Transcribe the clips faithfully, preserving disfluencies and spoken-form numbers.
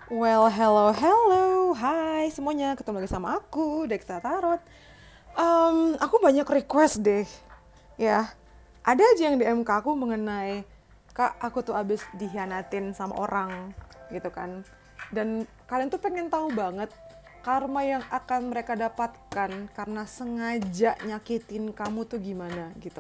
Well, hello, hello, hai semuanya, ketemu lagi sama aku, Dexta Tarot. Em, aku banyak request deh, ya. Ada aja yang D M ke aku mengenai, Kak, aku tuh abis dihianatin sama orang, gitu kan. Dan kalian tuh pengen tahu banget karma yang akan mereka dapatkan karena sengaja nyakitin kamu tuh gimana, gitu.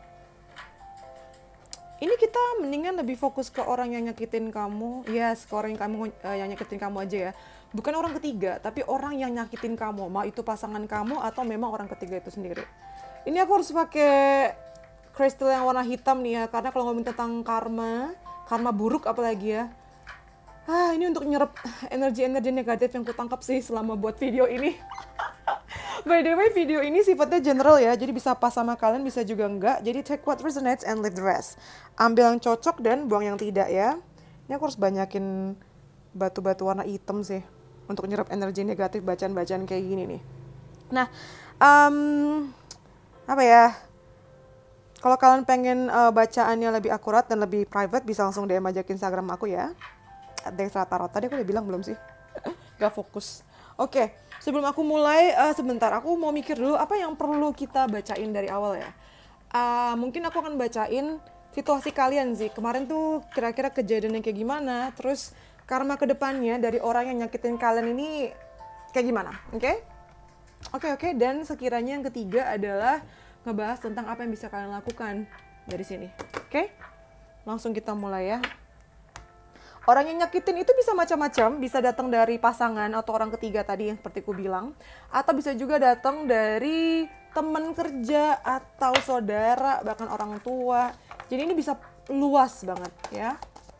Ini kita mendingan lebih fokus ke orang yang nyakitin kamu. Yes, ke orang yang kamu eh, yang nyakitin kamu aja ya. Bukan orang ketiga, tapi orang yang nyakitin kamu. Mau itu pasangan kamu atau memang orang ketiga itu sendiri. Ini aku harus pakai kristal yang warna hitam nih ya, karena kalau ngomongin tentang karma, karma buruk apalagi ya. Ah, ini untuk nyerap energi-energi negatif yang kutangkap sih selama buat video ini. By the way, video ini sifatnya general ya, jadi bisa pas sama kalian, bisa juga enggak. Jadi take what resonates and leave the rest. Ambil yang cocok dan buang yang tidak ya. Ini aku harus banyakin batu-batu warna hitam sih, untuk nyerap energi negatif bacaan-bacaan kayak gini nih. Nah, um, apa ya? Kalau kalian pengen uh, bacaannya lebih akurat dan lebih private, bisa langsung D M aja ke Instagram aku ya. Dexta Tarot. Tadi aku udah bilang belum sih? Gak fokus. Oke, sebelum aku mulai, uh, sebentar aku mau mikir dulu apa yang perlu kita bacain dari awal ya. Uh, mungkin aku akan bacain situasi kalian sih. Kemarin tuh kira-kira kejadiannya kayak gimana, terus karma kedepannya dari orang yang nyakitin kalian ini kayak gimana, oke? Okay? Oke, okay, oke, okay. Dan sekiranya yang ketiga adalah ngebahas tentang apa yang bisa kalian lakukan dari sini, oke? Okay? Langsung kita mulai ya. Orang yang nyakitin itu bisa macam-macam, bisa datang dari pasangan atau orang ketiga tadi yang seperti ku bilang, atau bisa juga datang dari teman kerja atau saudara, bahkan orang tua. Jadi ini bisa luas banget ya.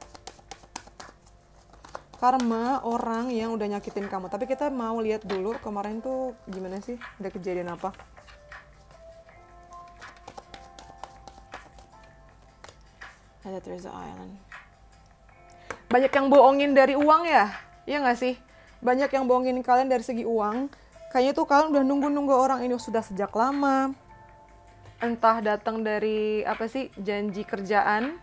Karma orang yang udah nyakitin kamu. Tapi kita mau lihat dulu kemarin tuh gimana sih, ada kejadian apa. Ada Treasure Island. Banyak yang bohongin dari uang ya, iya nggak sih? Banyak yang bohongin kalian dari segi uang. Kayaknya tuh kalian udah nunggu-nunggu orang ini sudah sejak lama. Entah datang dari apa sih, janji kerjaan.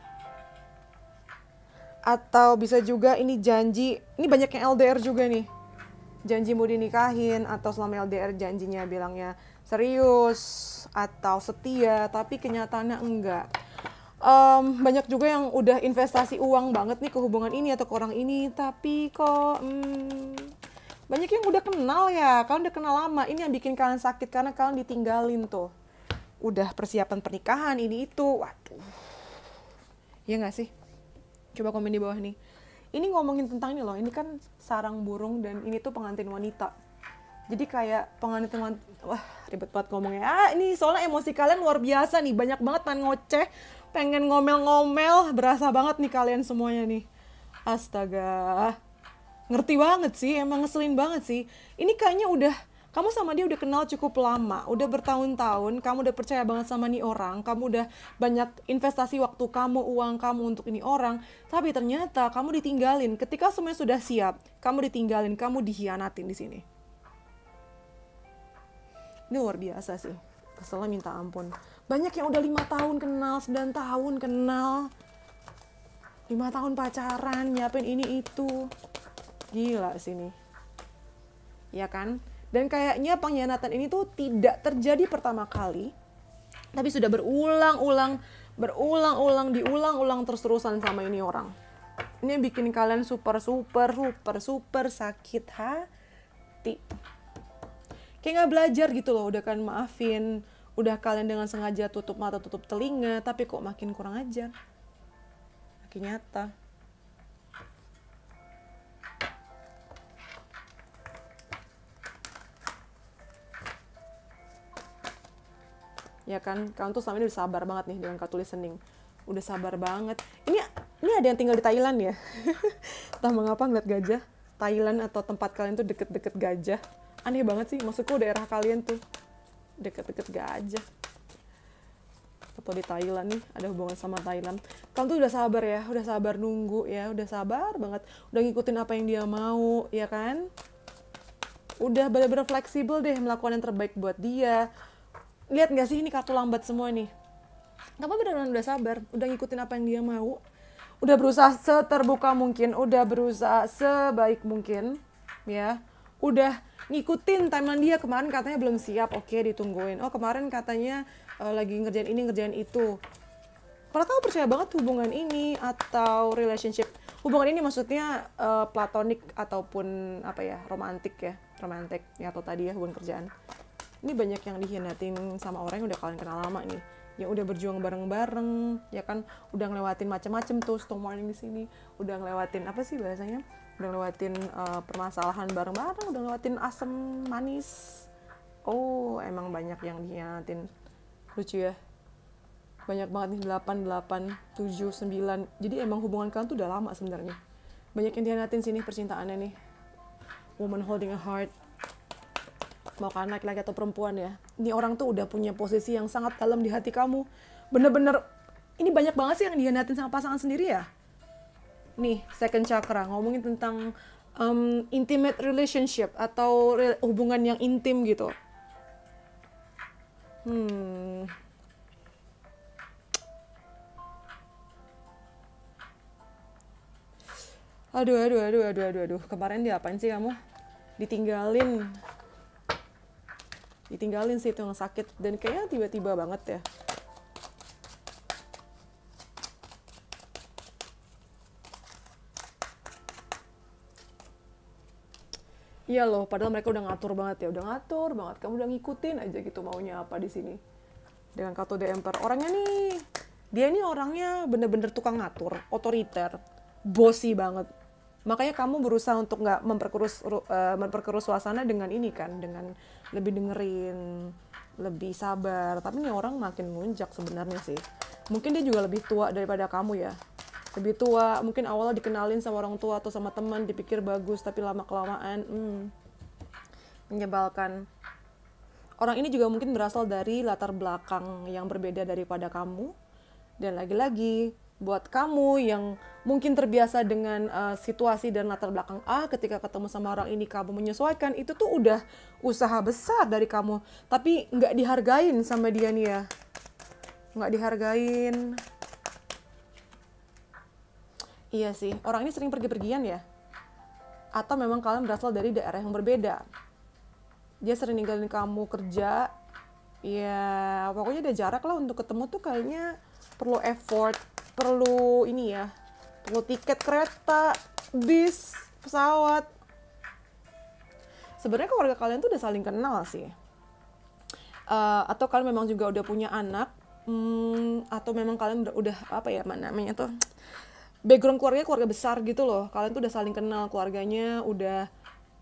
Atau bisa juga ini janji, ini banyak yang L D R juga nih. Janji mau dinikahin, atau selama L D R janjinya bilangnya serius, atau setia, tapi kenyataannya enggak. Um, banyak juga yang udah investasi uang banget nih ke hubungan ini atau ke orang ini, tapi kok hmm, banyak yang udah kenal ya, kalian udah kenal lama. Ini yang bikin kalian sakit karena kalian ditinggalin tuh. Udah persiapan pernikahan ini itu, waduh. Iya nggak sih? Coba komen di bawah nih. Ini ngomongin tentang ini loh, ini kan sarang burung dan ini tuh pengantin wanita. Jadi kayak pengantin wanita, wah ribet banget ngomongnya. Ah ini soalnya emosi kalian luar biasa nih, banyak banget kan ngoceh. Pengen ngomel-ngomel, berasa banget nih kalian semuanya nih. Astaga. Ngerti banget sih, emang ngeselin banget sih. Ini kayaknya udah, kamu sama dia udah kenal cukup lama, udah bertahun-tahun, kamu udah percaya banget sama nih orang, kamu udah banyak investasi waktu kamu, uang kamu untuk ini orang, tapi ternyata kamu ditinggalin. Ketika semuanya sudah siap, kamu ditinggalin, kamu dihianatin di sini. Ini luar biasa sih. Keselnya minta ampun. Banyak yang udah lima tahun kenal, sembilan tahun kenal, lima tahun pacaran, nyiapin ini itu. Gila sih nih. Ya kan? Dan kayaknya pengkhianatan ini tuh tidak terjadi pertama kali, tapi sudah berulang-ulang, berulang-ulang, diulang-ulang terus-terusan sama ini orang. Ini yang bikin kalian super, super, super, super sakit hati. Kayak gak belajar gitu loh, udah kan maafin, udah kalian dengan sengaja tutup mata, tutup telinga, tapi kok makin kurang ajar. Makin nyata. Ya kan, kalian tuh selama ini udah sabar banget nih dengan kartu listening. Udah sabar banget. Ini ini ada yang tinggal di Thailand ya. Entah mengapa ngeliat gajah. Thailand atau tempat kalian tuh deket-deket gajah. Aneh banget sih, maksudku daerah kalian tuh deket-deket gajah. Atau di Thailand nih, ada hubungan sama Thailand. Kamu tuh udah sabar ya, udah sabar nunggu ya, udah sabar banget. Udah ngikutin apa yang dia mau, ya kan? Udah bener-bener fleksibel deh melakukan yang terbaik buat dia. Lihat gak sih ini kartu lambat semua nih? Kamu bener-bener udah sabar, udah ngikutin apa yang dia mau. udah berusaha seterbuka mungkin, udah berusaha sebaik mungkin, ya. Udah ngikutin timeline dia, kemarin katanya belum siap, oke ditungguin. Oh kemarin katanya uh, lagi ngerjain ini, ngerjain itu. Kalau kamu percaya banget hubungan ini atau relationship, hubungan ini maksudnya uh, platonik ataupun apa ya, romantik ya, romantik ya, atau tadi ya hubungan kerjaan. Ini banyak yang dihianatin sama orang yang udah kalian kenal lama nih, yang udah berjuang bareng-bareng, ya kan, udah ngelewatin macam-macam tuh storm warning di sini, udah ngelewatin apa sih bahasanya, udah ngelewatin uh, permasalahan bareng-bareng, udah ngelewatin asam manis. Oh emang banyak yang dihianatin, lucu ya, banyak banget nih, delapan, delapan, tujuh, sembilan. Jadi emang hubungan kalian tuh udah lama sebenarnya, banyak yang dihianatin sini percintaannya nih. Woman holding a heart, mau kan laki-laki atau perempuan ya, ini orang tuh udah punya posisi yang sangat dalam di hati kamu, bener-bener. Ini banyak banget sih yang dihianatin sama pasangan sendiri ya. Nih second chakra ngomongin tentang um, intimate relationship atau re hubungan yang intim gitu. Hmm. Aduh, aduh, aduh, aduh, aduh, aduh. Kemarin diapain sih kamu? Ditinggalin. Ditinggalin sih itu yang sakit. Dan kayaknya tiba-tiba banget ya. Iya loh, padahal mereka udah ngatur banget ya. Udah ngatur banget. Kamu udah ngikutin aja gitu maunya apa di sini. Dengan kartu The Emperor. Orangnya nih, dia ini orangnya bener-bener tukang ngatur. Otoriter. Bossy banget. Makanya kamu berusaha untuk nggak memperkeruh uh, memperkeruh suasana dengan ini kan, dengan lebih dengerin, lebih sabar. Tapi nih orang makin ngunjak sebenarnya sih. Mungkin dia juga lebih tua daripada kamu ya. Lebih tua, mungkin awalnya dikenalin sama orang tua atau sama teman, dipikir bagus, tapi lama kelamaan, hmm, menyebalkan. Orang ini juga mungkin berasal dari latar belakang yang berbeda daripada kamu. Dan lagi-lagi buat kamu yang mungkin terbiasa dengan uh, situasi dan latar belakang A, ketika ketemu sama orang ini kamu menyesuaikan, itu tuh udah usaha besar dari kamu, tapi nggak dihargain sama dia nih ya, nggak dihargain. Iya sih, orang ini sering pergi-pergian ya, atau memang kalian berasal dari daerah yang berbeda. Dia sering ninggalin kamu kerja, ya pokoknya ada jarak lah untuk ketemu tuh kayaknya perlu effort. Perlu ini ya, perlu tiket kereta, bis, pesawat. Sebenarnya keluarga kalian tuh udah saling kenal sih. Uh, atau kalian memang juga udah punya anak, hmm, atau memang kalian udah, udah apa ya namanya tuh, background keluarganya keluarga besar gitu loh. Kalian tuh udah saling kenal keluarganya, udah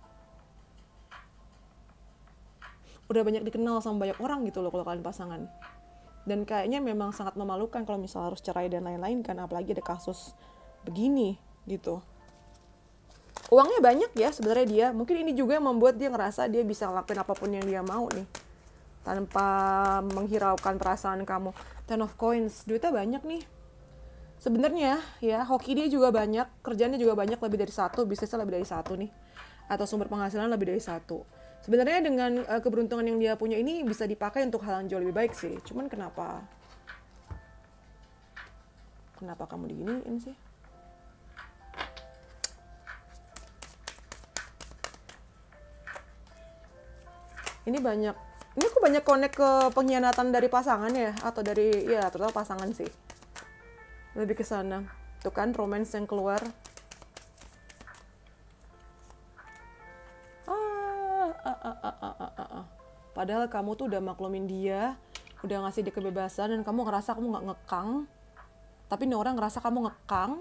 udah banyak dikenal sama banyak orang gitu loh kalau kalian pasangan. Dan kayaknya memang sangat memalukan kalau misalnya harus cerai dan lain-lain kan, apalagi ada kasus begini gitu. Uangnya banyak ya sebenarnya dia. Mungkin ini juga yang membuat dia ngerasa dia bisa ngelakuin apapun yang dia mau nih, tanpa menghiraukan perasaan kamu. Ten of Coins, duitnya banyak nih. Sebenarnya ya, hoki dia juga banyak, kerjanya juga banyak, lebih dari satu, bisnisnya lebih dari satu nih. Atau sumber penghasilan lebih dari satu. Sebenarnya dengan uh, keberuntungan yang dia punya ini bisa dipakai untuk hal yang jauh lebih baik sih. Cuman kenapa? Kenapa kamu diginiin sih? Ini banyak. Ini aku banyak connect ke pengkhianatan dari pasangan ya, atau dari ya terutama pasangan sih. Lebih ke sana. Tuh kan romance yang keluar. Ah, ah, ah, ah, ah, ah. Padahal kamu tuh udah maklumin dia, udah ngasih dia kebebasan, dan kamu ngerasa kamu nggak ngekang, tapi nih orang ngerasa kamu ngekang.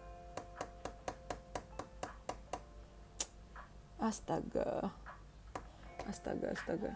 Astaga, astaga, astaga.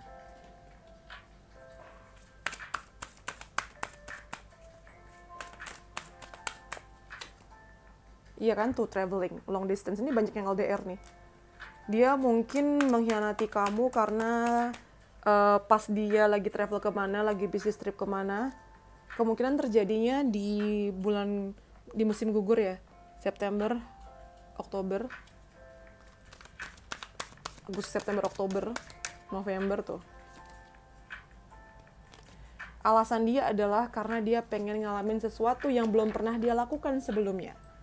Iya kan tuh traveling, long distance, ini banyak yang L D R nih. Dia mungkin mengkhianati kamu karena uh, pas dia lagi travel kemana, lagi bisnis trip kemana, kemungkinan terjadinya di bulan, di musim gugur ya, September, Oktober, Agustus, September, Oktober, November tuh. Alasan dia adalah karena dia pengen ngalamin sesuatu yang belum pernah dia lakukan sebelumnya.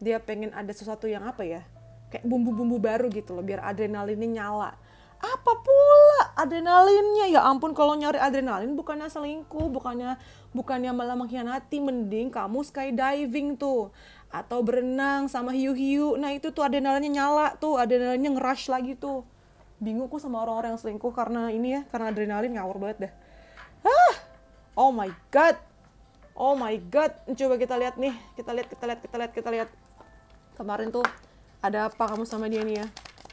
Dia pengen ada sesuatu yang apa ya, kayak bumbu-bumbu baru gitu loh, biar adrenalinnya nyala. Apa pula adrenalinnya? Ya ampun, kalau nyari adrenalin bukannya selingkuh, bukannya bukannya malah mengkhianati, mending kamu skydiving tuh, atau berenang sama hiu-hiu. Nah itu tuh adrenalinnya nyala tuh, adrenalinnya ngerush lagi tuh. Bingung aku sama orang-orang yang selingkuh karena ini ya, karena adrenalin, ngawur banget dah. Ah, oh my god, oh my god. Coba kita lihat nih, kita lihat, kita lihat, kita lihat, kita lihat. Kemarin tuh ada apa kamu sama dia nih ya?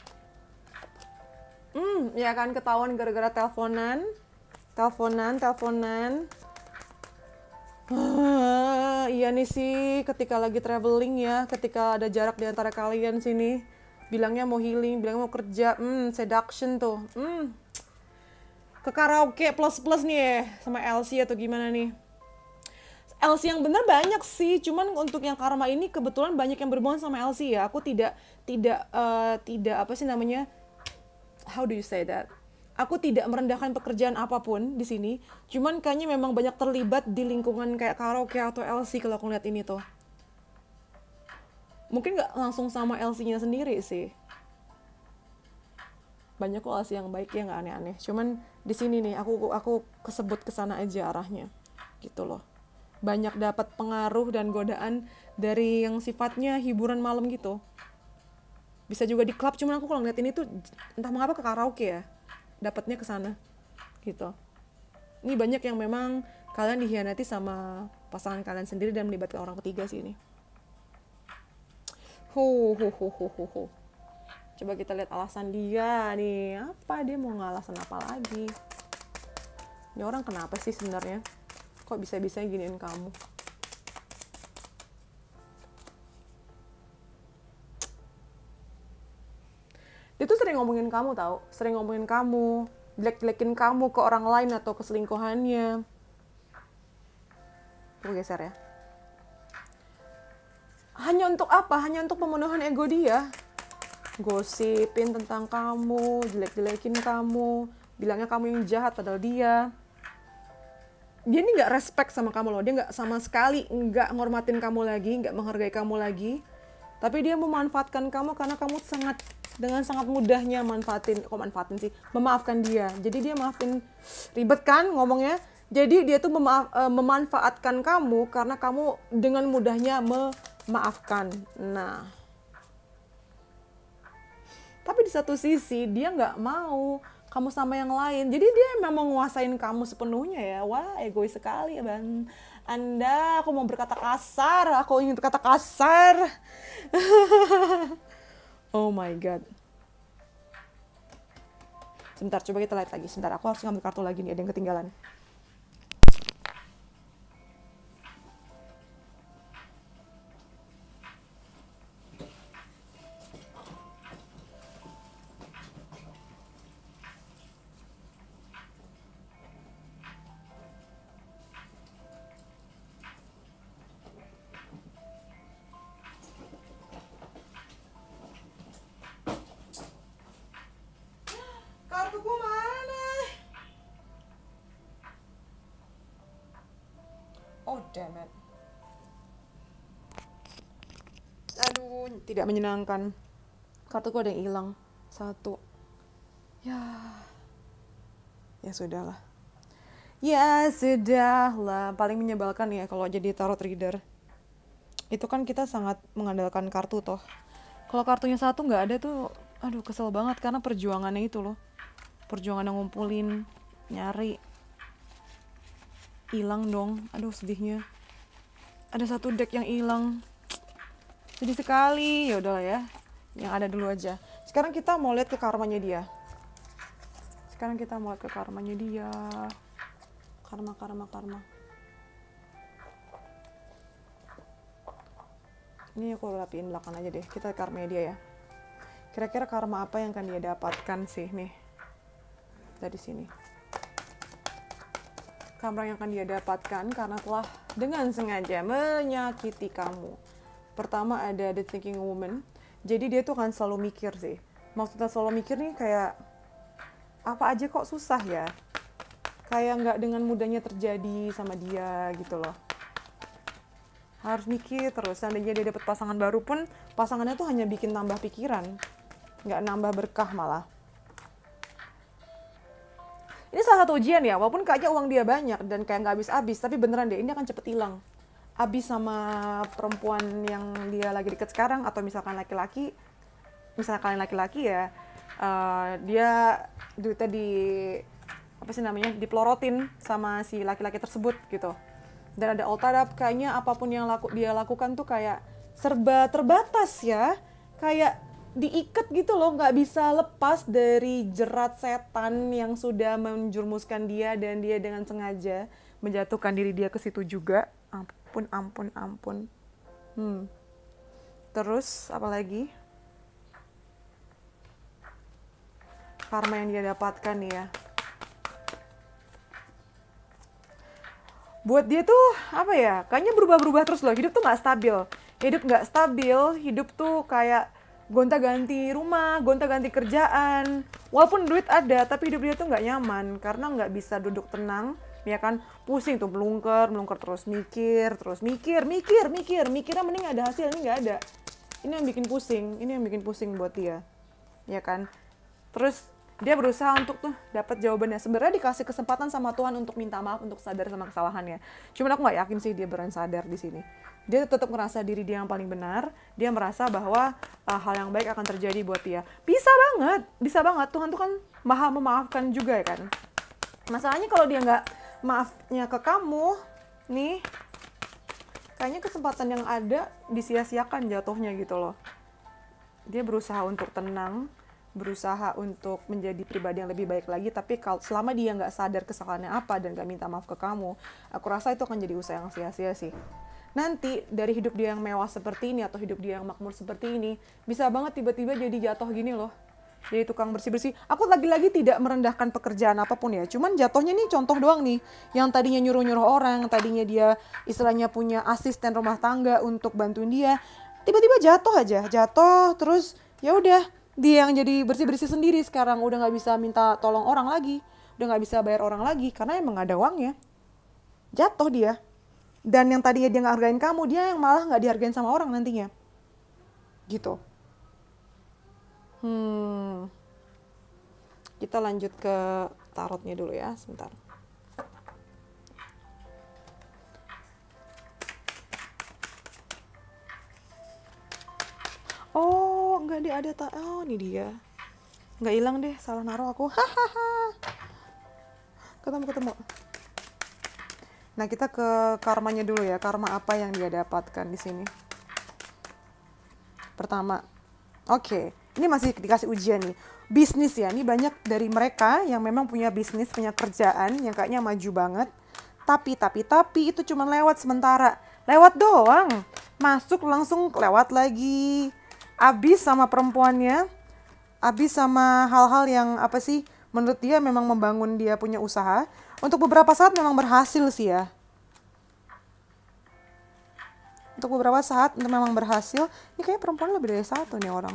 Hmm, ya kan ketahuan gara-gara teleponan, teleponan, teleponan. Ah, iya nih sih, ketika lagi traveling ya, ketika ada jarak di antara kalian sini, bilangnya mau healing, bilangnya mau kerja, hmm, seduction tuh, hmm. Ke karaoke plus-plus nih ya, sama Elsie atau gimana nih? Elsie yang bener banyak sih, cuman untuk yang karma ini kebetulan banyak yang berhubungan sama Elsie ya. Aku tidak, tidak, uh, tidak apa sih namanya? How do you say that? Aku tidak merendahkan pekerjaan apapun di sini, cuman kayaknya memang banyak terlibat di lingkungan kayak karaoke atau Elsie kalau aku lihat ini tuh. Mungkin nggak langsung sama Elsie-nya sendiri sih. Banyak kok Elsie yang baik ya, nggak aneh-aneh. Cuman di sini nih aku aku kesebut kesana aja arahnya, gitu loh. Banyak dapat pengaruh dan godaan dari yang sifatnya hiburan malam gitu. Bisa juga di klub, cuman aku kalau ngeliat ini tuh entah mengapa ke karaoke ya, dapatnya ke sana gitu. Ini banyak yang memang kalian dikhianati sama pasangan kalian sendiri dan melibatkan orang ketiga sih ini. Hu hu hu hu hu hu. Coba kita lihat alasan dia nih, apa dia mau ngalasan apa lagi? Ini orang kenapa sih sebenarnya? Kok bisa-bisa giniin kamu? Dia tuh sering ngomongin kamu tau, sering ngomongin kamu, jelek-jelekin kamu ke orang lain atau ke selingkuhannya. Aku geser ya. Hanya untuk apa? Hanya untuk pemenuhan ego dia. Gosipin tentang kamu, jelek-jelekin kamu, bilangnya kamu yang jahat padahal dia. Dia ini gak respect sama kamu loh, dia gak sama sekali gak ngormatin kamu lagi, gak menghargai kamu lagi. Tapi dia memanfaatkan kamu karena kamu sangat dengan sangat mudahnya manfaatin, kok manfaatin sih, memaafkan dia. Jadi dia maafin, ribet kan ngomongnya. Jadi dia tuh memaaf, uh, memanfaatkan kamu karena kamu dengan mudahnya memaafkan. Nah, tapi di satu sisi dia nggak mau kamu sama yang lain. Jadi dia memang menguasain kamu sepenuhnya ya. Wah, egois sekali ya Bang. Anda, aku mau berkata kasar, aku ingin berkata kasar. Oh my god. Sebentar, coba kita lihat lagi. Sebentar, aku harus ngambil kartu lagi nih, ada yang ketinggalan. Kartuku mana? Oh damn it. Aduh, tidak menyenangkan. Kartuku ada yang hilang. Satu. Ya. Ya sudahlah. Ya sudahlah. Paling menyebalkan ya kalau jadi tarot reader. Itu kan kita sangat mengandalkan kartu toh. Kalau kartunya satu nggak ada tuh, aduh kesel banget karena perjuangannya itu loh. Perjuangan yang ngumpulin, nyari, hilang dong. Aduh sedihnya. Ada satu deck yang hilang. Sedih sekali. Ya udahlah ya. Yang ada dulu aja. Sekarang kita mau lihat ke karmanya dia. Sekarang kita mau lihat ke karmanya dia. Karma, karma, karma. Ini aku rapiin belakang aja deh. Kita karmanya dia ya. Kira-kira karma apa yang akan dia dapatkan sih nih dari sini? Karma yang akan dia dapatkan karena telah dengan sengaja menyakiti kamu. Pertama ada the thinking woman. Jadi dia tuh kan selalu mikir sih. Maksudnya selalu mikir nih kayak apa aja kok susah ya. Kayak nggak dengan mudahnya terjadi sama dia gitu loh. Harus mikir terus. Seandainya dia dapat pasangan baru pun, pasangannya tuh hanya bikin nambah pikiran, nggak nambah berkah malah. Ini salah satu ujian ya, walaupun kayaknya uang dia banyak dan kayak nggak habis-habis, tapi beneran deh, ini akan cepet hilang. Habis sama perempuan yang dia lagi deket sekarang, atau misalkan laki-laki, misalnya kalian laki-laki ya, uh, dia duitnya di, apa sih namanya, dipelorotin sama si laki-laki tersebut gitu. Dan ada all tied up, kayaknya apapun yang laku, dia lakukan tuh kayak serba terbatas ya, kayak diikat gitu loh, nggak bisa lepas dari jerat setan yang sudah menjurumuskan dia, dan dia dengan sengaja menjatuhkan diri dia ke situ juga. Ampun, ampun, ampun. Hmm. Terus apa lagi? Karma yang dia dapatkan nih ya. Buat dia tuh apa ya? Kayaknya berubah-berubah terus loh. Hidup tuh nggak stabil. Hidup nggak stabil. Hidup tuh kayak gonta-ganti rumah, gonta-ganti kerjaan. Walaupun duit ada, tapi hidup dia tuh nggak nyaman karena nggak bisa duduk tenang, ya kan? Pusing tuh, melungker, melungker terus, mikir, terus mikir, mikir, mikir, mikirnya mending ada hasil, ini nggak ada. Ini yang bikin pusing, ini yang bikin pusing buat dia, ya kan? Terus dia berusaha untuk tuh dapat jawabannya. Sebenarnya dikasih kesempatan sama Tuhan untuk minta maaf, untuk sadar sama kesalahannya. Cuman aku nggak yakin sih dia beneran sadar di sini. Dia tetap merasa diri dia yang paling benar. Dia merasa bahwa uh, hal yang baik akan terjadi buat dia. Bisa banget, bisa banget. Tuhan tuh kan maha memaafkan juga ya kan. Masalahnya kalau dia nggak maafnya ke kamu, nih, kayaknya kesempatan yang ada disia-siakan jatuhnya gitu loh. Dia berusaha untuk tenang, berusaha untuk menjadi pribadi yang lebih baik lagi, tapi kalau selama dia nggak sadar kesalahannya apa dan nggak minta maaf ke kamu, aku rasa itu akan jadi usaha yang sia-sia sih. Nanti dari hidup dia yang mewah seperti ini atau hidup dia yang makmur seperti ini, bisa banget tiba-tiba jadi jatuh gini loh, jadi tukang bersih-bersih. Aku lagi-lagi tidak merendahkan pekerjaan apapun ya, cuman jatuhnya nih contoh doang nih, yang tadinya nyuruh-nyuruh orang, tadinya dia istilahnya punya asisten rumah tangga untuk bantuin dia, tiba-tiba jatuh aja, jatuh terus ya udah, dia yang jadi bersih-bersih sendiri sekarang, udah nggak bisa minta tolong orang lagi, udah nggak bisa bayar orang lagi karena emang nggak ada uangnya. Jatuh dia. Dan yang tadinya dia nggak hargain kamu, dia yang malah nggak dihargain sama orang nantinya. Gitu. Hmm. Kita lanjut ke tarotnya dulu ya, sebentar. Oh, nggak dia ada tak? Oh, ini dia. Nggak hilang deh, salah naruh aku. Hahaha. Ketemu ketemu. Nah, kita ke karmanya dulu ya. Karma apa yang dia dapatkan di sini? Pertama, oke, okay. Ini masih dikasih ujian nih. Bisnis ya, ini banyak dari mereka yang memang punya bisnis, punya kerjaan yang kayaknya maju banget. Tapi, tapi, tapi itu cuma lewat sementara. Lewat doang. Masuk langsung lewat lagi. Abis sama perempuannya. Abis sama hal-hal yang apa sih? Menurut dia memang membangun dia punya usaha. Untuk beberapa saat memang berhasil sih ya. Untuk beberapa saat memang berhasil. Ini kayaknya perempuan lebih dari satu nih orang.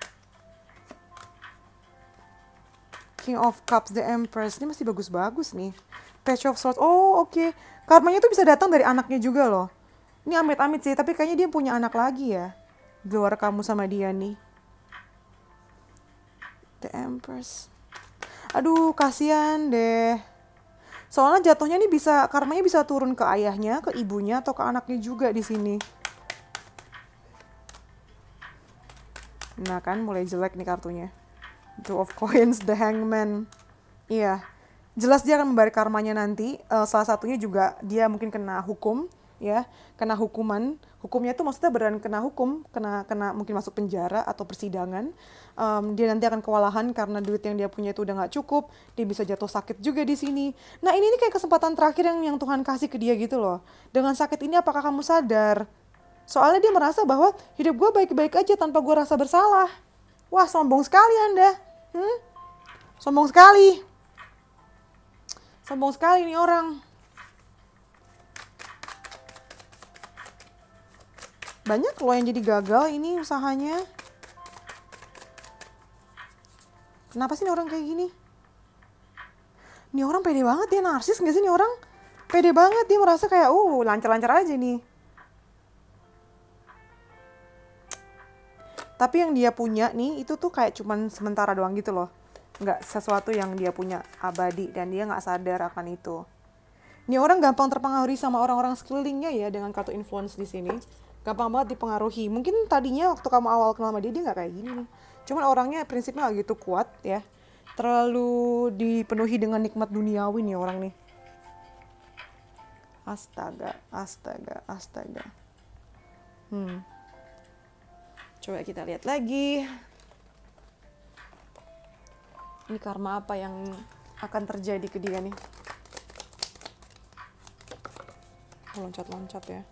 King of Cups, The Empress. Ini masih bagus-bagus nih. Page of Swords. Oh oke. Okay. Karmanya tuh bisa datang dari anaknya juga loh. Ini amit-amit sih. Tapi kayaknya dia punya anak lagi ya. Di luar kamu sama dia nih. The Empress. Aduh kasihan deh. Soalnya jatuhnya nih bisa, karmanya bisa turun ke ayahnya, ke ibunya, atau ke anaknya juga di sini. Nah kan, mulai jelek nih kartunya. Two of Coins, The Hangman. Iya, jelas dia akan membayar karmanya nanti. Uh, salah satunya juga dia mungkin kena hukum, ya, kena hukuman. Hukumnya itu maksudnya beneran kena hukum, kena kena mungkin masuk penjara atau persidangan. Um, dia nanti akan kewalahan karena duit yang dia punya itu udah nggak cukup. Dia bisa jatuh sakit juga di sini. Nah ini nih kayak kesempatan terakhir yang yang Tuhan kasih ke dia gitu loh. Dengan sakit ini apakah kamu sadar? Soalnya dia merasa bahwa hidup gue baik-baik aja tanpa gue rasa bersalah. Wah sombong sekali Anda. Hmm? Sombong sekali. Sombong sekali nih orang. Banyak loh yang jadi gagal ini usahanya. Kenapa sih nih orang kayak gini? Ini orang pede banget, dia narsis gak sih nih orang? Pede banget, dia merasa kayak uh lancar-lancar aja nih. Tapi yang dia punya nih, itu tuh kayak cuman sementara doang gitu loh. Nggak sesuatu yang dia punya abadi, dan dia nggak sadar akan itu. Ini orang gampang terpengaruhi sama orang-orang sekelilingnya ya, dengan kartu influence di sini. Gampang banget dipengaruhi. Mungkin tadinya waktu kamu awal kenal sama dia, dia nggak kayak gini nih. Cuman orangnya prinsipnya nggak gitu kuat ya. Terlalu dipenuhi dengan nikmat duniawi nih orang nih. Astaga, astaga, astaga. Hmm. Coba kita lihat lagi. Ini karma apa yang akan terjadi ke dia nih? Loncat-loncat ya.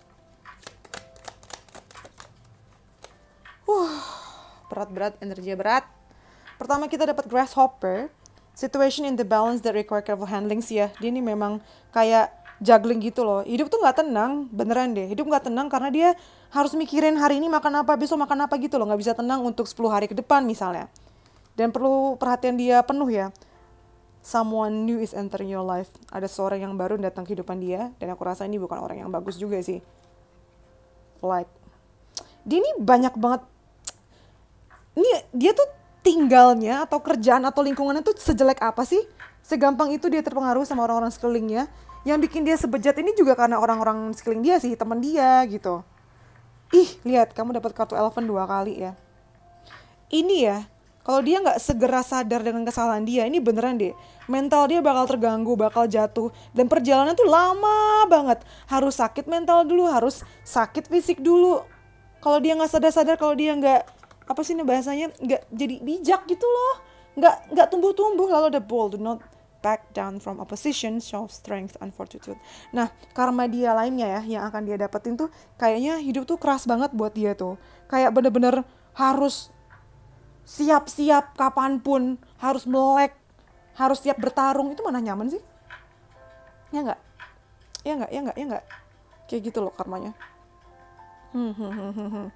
Uh, berat-berat, energi berat. Pertama kita dapat grasshopper. Situation in the balance that require careful handling sih ya. Dia ini memang kayak juggling gitu loh. Hidup tuh nggak tenang, beneran deh. Hidup nggak tenang karena dia harus mikirin hari ini makan apa, besok makan apa gitu loh. Nggak bisa tenang untuk sepuluh hari ke depan misalnya. Dan perlu perhatian dia penuh ya. Someone new is entering your life. Ada seorang yang baru datang ke kehidupan dia. Dan aku rasa ini bukan orang yang bagus juga sih. Like, dia ini banyak banget. Ini dia tuh tinggalnya atau kerjaan atau lingkungannya tuh sejelek apa sih? Segampang itu dia terpengaruh sama orang-orang sekelilingnya. Yang bikin dia sebejat ini juga karena orang-orang sekeliling dia sih, teman dia gitu. Ih, lihat, kamu dapat kartu elephant dua kali ya. Ini ya, kalau dia nggak segera sadar dengan kesalahan dia, ini beneran deh. Mental dia bakal terganggu, bakal jatuh. Dan perjalanan tuh lama banget. Harus sakit mental dulu, harus sakit fisik dulu. Kalau dia nggak sadar-sadar, kalau dia nggak, apa sih ini bahasanya, nggak jadi bijak gitu loh. Nggak, nggak tumbuh-tumbuh, lalu ada bold, do not back down from opposition, show strength and fortitude. Nah, karma dia lainnya ya, yang akan dia dapetin tuh, kayaknya hidup tuh keras banget buat dia tuh. Kayak bener-bener harus siap-siap kapanpun, harus melek, harus siap bertarung. Itu mana nyaman sih? Ya nggak? Ya nggak? Ya nggak? Ya nggak? Kayak gitu loh karmanya. Hmm, hmm, hmm, hmm, hmm.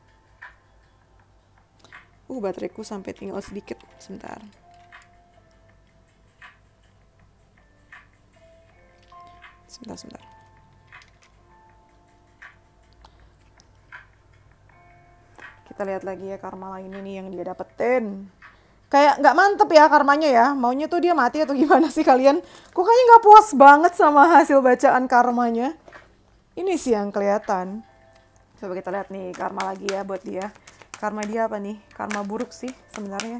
Uh, bateraiku sampai tinggal sedikit. Sebentar. Sebentar, sebentar. Kita lihat lagi ya karma lainnya nih yang dia dapetin. Kayak nggak mantep ya karmanya ya. Maunya tuh dia mati atau gimana sih kalian? Kok kayaknya nggak puas banget sama hasil bacaan karmanya. Ini sih yang kelihatan. Coba kita lihat nih karma lagi ya buat dia. Karma dia apa nih? Karma buruk sih sebenarnya.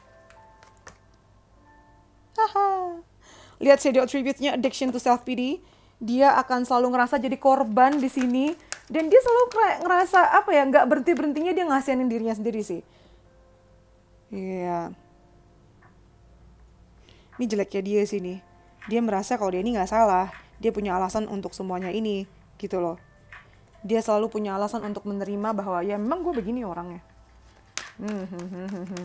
Haha. Lihat shadow attribute-nya, addiction to self-pity. Dia akan selalu ngerasa jadi korban di sini. Dan dia selalu ngerasa apa ya, nggak berhenti-berhentinya dia ngasihanin dirinya sendiri sih. Iya. Ini jeleknya dia sih nih. Dia merasa kalau dia ini nggak salah. Dia punya alasan untuk semuanya ini. Gitu loh. Dia selalu punya alasan untuk menerima bahwa ya memang gue begini orangnya. Hmm, hmm, hmm, hmm, hmm.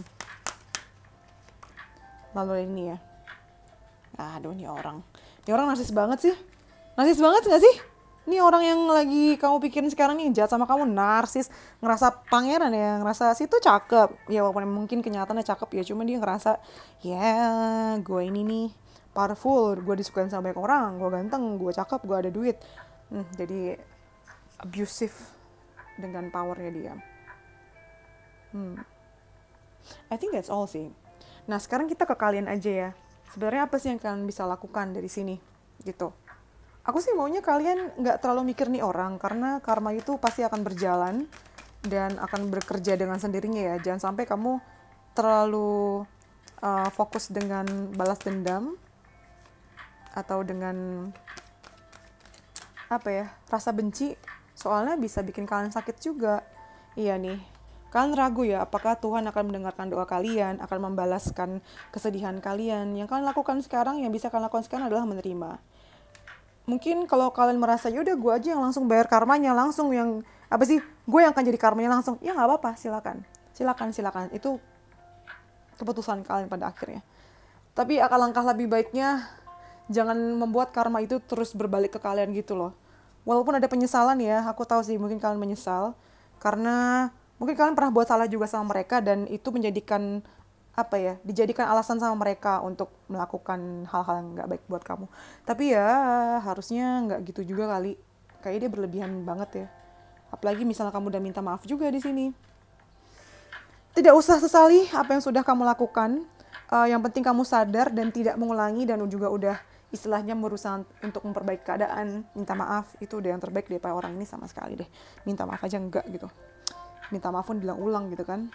Lalu ini ya. Aduh, ini orang. Ini orang narsis banget sih. Narsis banget gak sih? Ini orang yang lagi kamu pikirin sekarang nih jahat sama kamu, narsis. Ngerasa pangeran ya, ngerasa situ cakep. Ya walaupun mungkin kenyataannya cakep ya, cuma dia ngerasa, ya gue ini nih powerful, gue disukain sama banyak orang, gue ganteng, gue cakep, gue ada duit. Hmm, jadi abusive dengan powernya dia. Hmm. I think that's all sih. Nah sekarang kita ke kalian aja ya. Sebenarnya apa sih yang kalian bisa lakukan dari sini? Gitu. Aku sih maunya kalian nggak terlalu mikir nih orang, karena karma itu pasti akan berjalan dan akan bekerja dengan sendirinya ya. Jangan sampai kamu terlalu uh, fokus dengan balas dendam atau dengan apa ya, rasa benci, soalnya bisa bikin kalian sakit juga. Iya nih, kalian ragu ya apakah Tuhan akan mendengarkan doa kalian, akan membalaskan kesedihan kalian. Yang kalian lakukan sekarang, yang bisa kalian lakukan sekarang adalah menerima. Mungkin kalau kalian merasa ya udah gue aja yang langsung bayar karmanya, langsung yang apa sih, gue yang akan jadi karmanya langsung, ya nggak apa-apa, silakan, silakan, silakan, itu keputusan kalian pada akhirnya. Tapi akan langkah lebih baiknya jangan membuat karma itu terus berbalik ke kalian gitu loh. Walaupun ada penyesalan ya, aku tahu sih mungkin kalian menyesal karena mungkin kalian pernah buat salah juga sama mereka dan itu menjadikan apa ya, dijadikan alasan sama mereka untuk melakukan hal-hal yang nggak baik buat kamu. Tapi ya harusnya nggak gitu juga kali. Kayaknya dia berlebihan banget ya. Apalagi misalnya kamu udah minta maaf juga di sini. Tidak usah sesali apa yang sudah kamu lakukan. Uh, yang penting kamu sadar dan tidak mengulangi, dan juga udah istilahnya berusaha untuk memperbaiki keadaan. Minta maaf, itu udah yang terbaik daripada orang ini sama sekali deh. Minta maaf aja enggak gitu. Minta maaf pun bilang-ulang gitu kan.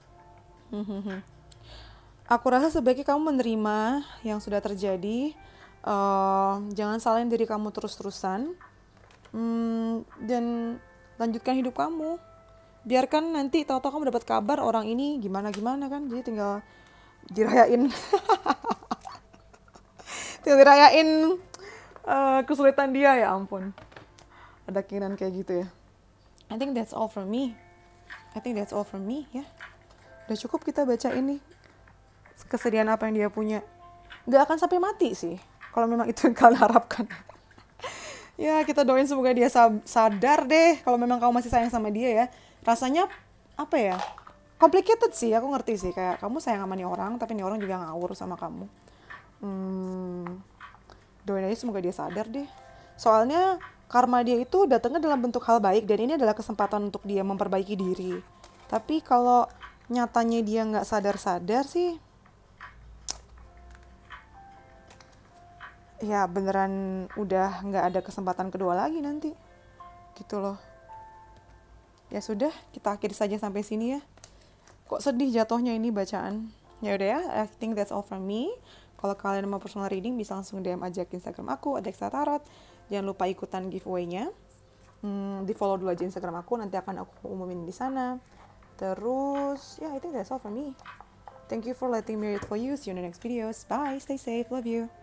Aku rasa sebaiknya kamu menerima yang sudah terjadi. Uh, jangan salahin diri kamu terus-terusan. Hmm, dan lanjutkan hidup kamu. Biarkan nanti tahu-tahu kamu dapat kabar orang ini gimana-gimana kan, jadi tinggal dirayain tinggal dirayain uh, kesulitan dia, ya ampun. Ada keinginan kayak gitu ya. I think that's all from me. I think that's all from me ya. Udah cukup kita baca ini kesedihan apa yang dia punya. Gak akan sampai mati sih kalau memang itu yang kalian harapkan. Ya kita doain semoga dia sadar deh kalau memang kamu masih sayang sama dia ya. Rasanya apa ya, complicated sih, aku ngerti sih, kayak kamu sayang sama nih orang tapi nih orang juga ngawur sama kamu. hmm, Doain aja semoga dia sadar deh, soalnya karma dia itu datangnya dalam bentuk hal baik dan ini adalah kesempatan untuk dia memperbaiki diri. Tapi kalau nyatanya dia nggak sadar-sadar sih, ya beneran udah nggak ada kesempatan kedua lagi nanti gitu loh. Ya sudah, kita akhiri saja sampai sini ya. Kok sedih jatuhnya ini bacaan. Ya udah ya, I think that's all from me. Kalau kalian mau personal reading bisa langsung D M aja ke Instagram aku, Adeksa Tarot. Jangan lupa ikutan giveaway-nya. Hmm, di follow dulu aja Instagram aku, nanti akan aku umumin di sana. Terus, ya yeah, I think that's all from me. Thank you for letting me read for you. See you in the next videos. Bye, stay safe, love you.